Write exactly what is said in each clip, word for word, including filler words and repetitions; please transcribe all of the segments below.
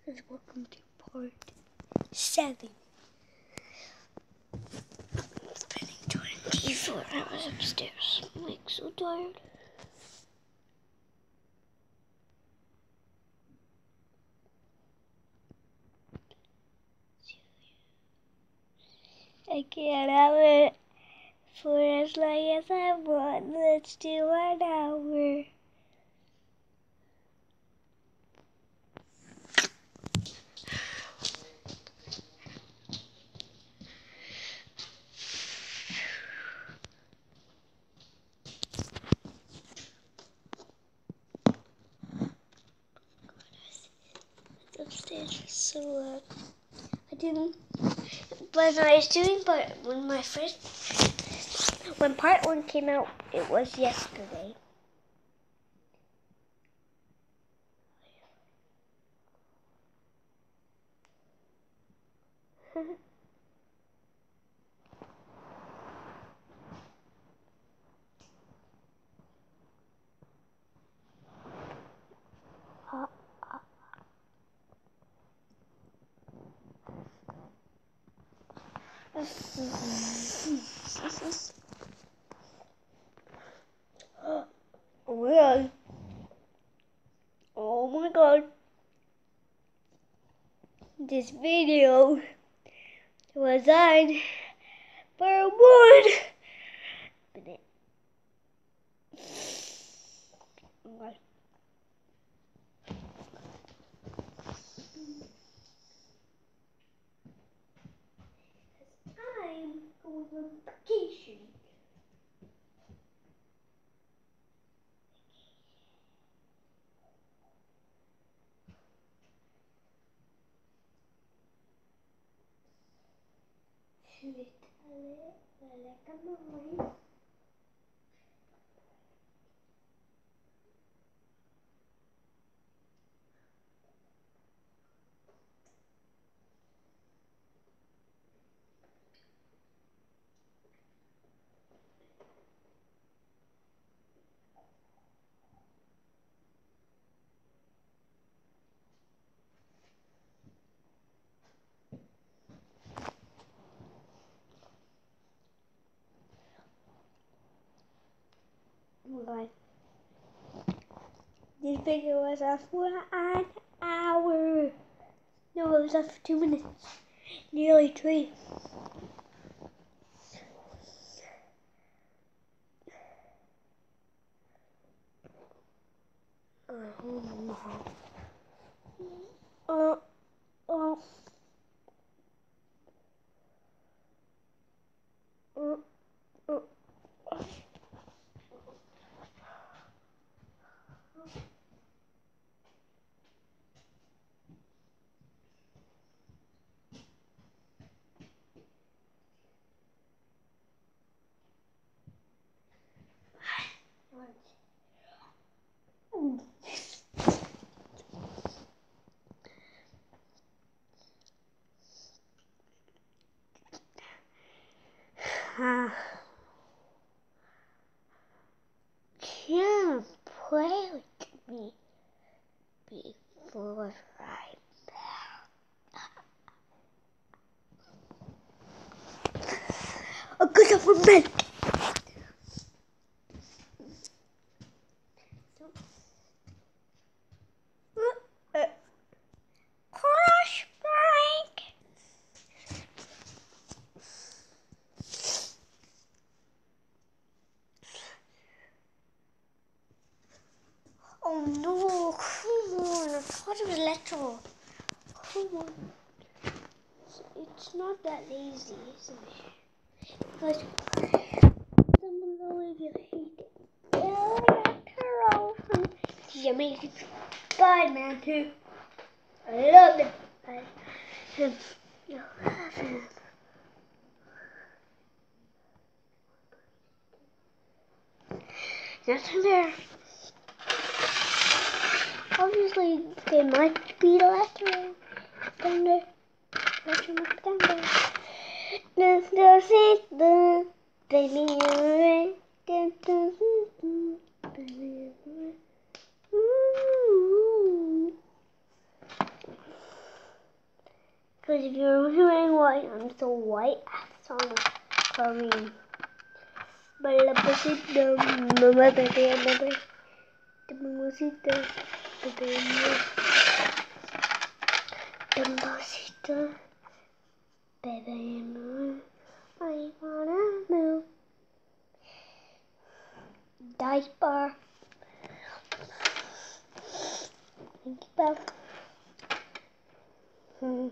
and welcome to part seven. I'm spending twenty-four hours upstairs. I'm like so tired. I can't have it for as long as I want. Let's do one hour. Upstairs is so loud. I didn't, but I was doing, but when my first, when part one came out, it was yesterday. uh, uh. Oh my god. Oh my god. This video was on for one minute. Oh my god. I'm going on vacation. Oh my god. This video was up for an hour. No, it was up for two minutes. Nearly three. Oh, oh, oh, oh, oh. Uh, can't play with me before right now. A good government. Crash break. Oh no, come on, I thought it was electrical. Come on. It's not that lazy, isn't it? But down below if you hate it. Electro from the amazing Spider-Man two. I love it. I um, you have him. Nothing there. Obviously, they might be electro. Thunder. Electro thunder. No, no, see the baby. Because if you're wearing white, I'm so white. It's on Kareem. Balapasita, mama bebe, mama. Damasita, bebe, Damasita, bebe, mama. I wanna move. Diaper. Think about. Hmm.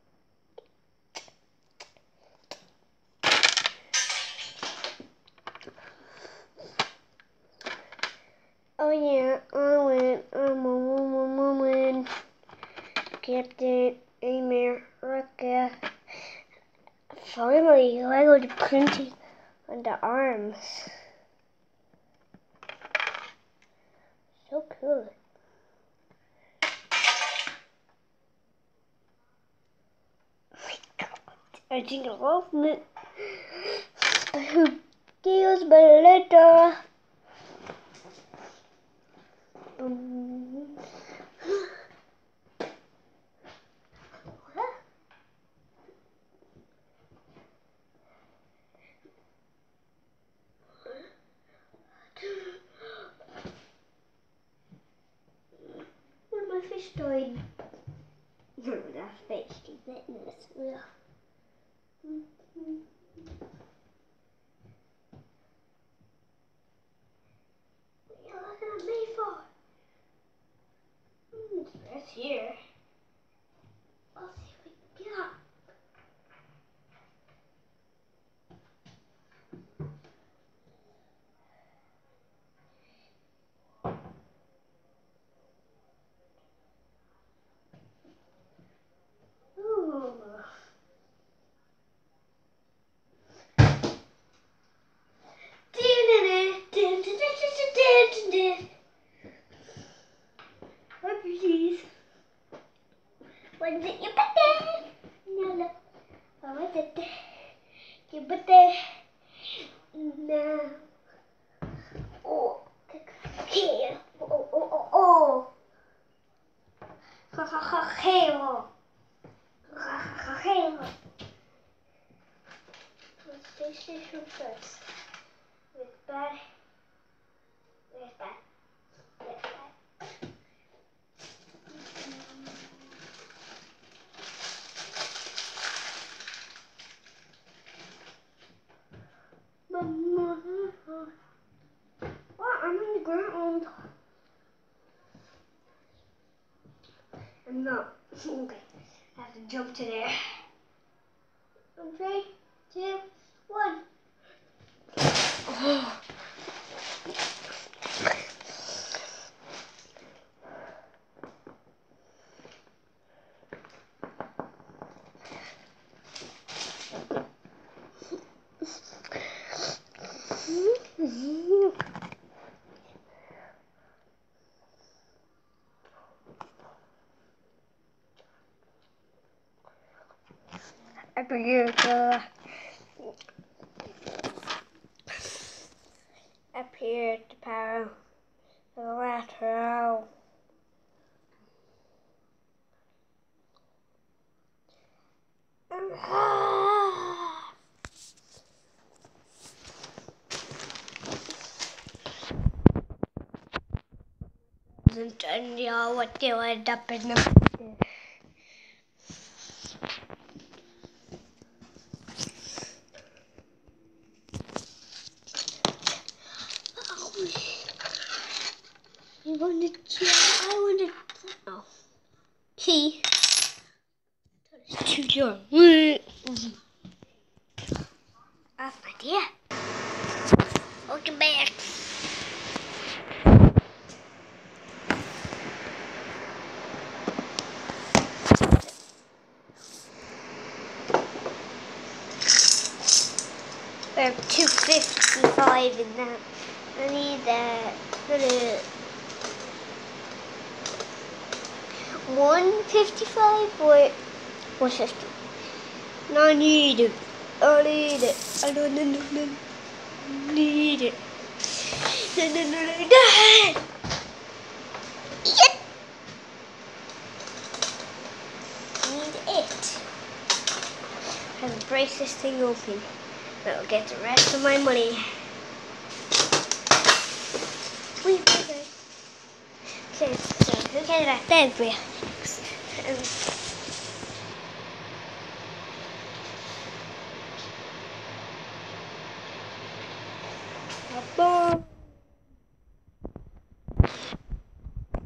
Oh yeah, I win. I'm a woman, woman. Captain America. Finally, Lego the printing on the arms. So cool. Oh my god, I think I love it. Who deals Beletta? Um, Where's my fish doing? No, that's fish. Fitness. Yeah. What are you looking at me for? Mm, it's right here. I'll see if we can get up. Ooh. Oh, please. When's it your birthday? No, no. Oh, when's it? Your birthday? No. Oh, okay. Oh, oh, oh, oh. Ha, ha, ha, halo. Ha, ha, ha, halo. Let's PlayStation first. With bad. With bad. With bad. What? I'm on the ground. I'm not. Okay. I have to jump to there. Three, two, one. Oh. Up here, uh, up here to power the lateral. And y'all, what do I end up in the You wanted to, I wanted oh. Key. To your That's my dear. Welcome back. We have two fifty-five in that. I need that. Put it. one fifty-five or one fifty? No, I need it. I need it. I don't need it. No, no, no, no, no. Yep. Need it. have to brace this thing open. That'll get the rest of my money. Wait, wait, wait. Okay, so who can that then be? Boom.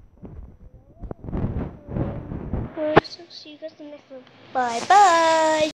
See you guys in the next one. Bye bye.